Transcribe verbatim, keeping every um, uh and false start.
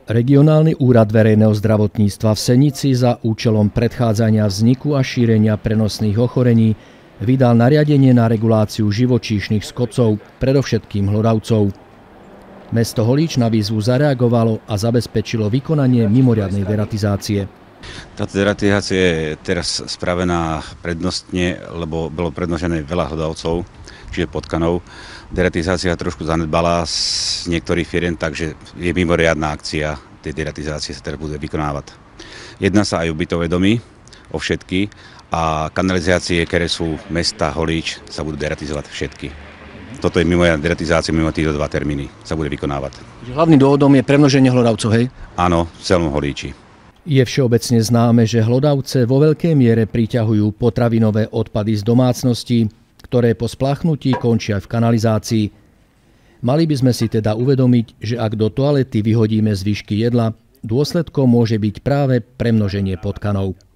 Regionálny úrad verejného zdravotníctva v Senici za účelom predchádzania vzniku a šírenia prenosných ochorení vydal nariadenie na reguláciu živočíšnych skodcov, predovšetkým hlodavcov. Mesto Holíč na výzvu zareagovalo a zabezpečilo vykonanie mimoriadnej deratizácie. Táto deratizácia je teraz spravená prednostne, lebo bolo prednožené veľa hlodavcov, čiže potkanov. Deratizácia trošku zanedbala z niektorých firiem, takže je mimoriadna akcia tej deratizácie sa teraz bude vykonávať. Jedná sa aj o bytové domy, o všetky, a kanalizácie, ktoré sú mesta Holíč, sa budú deratizovať všetky. Toto je mimoriadna deratizácia, mimo týchto dva termíny sa bude vykonávať. Hlavným dôvodom je premnoženie hlodavcov, hej? Áno, v celom Holíči. Je všeobecne známe, že hlodavce vo veľkej miere priťahujú potravinové odpady z domácností, ktoré po spláchnutí končia v kanalizácii. Mali by sme si teda uvedomiť, že ak do toalety vyhodíme zvyšky jedla, dôsledkom môže byť práve premnoženie potkanov.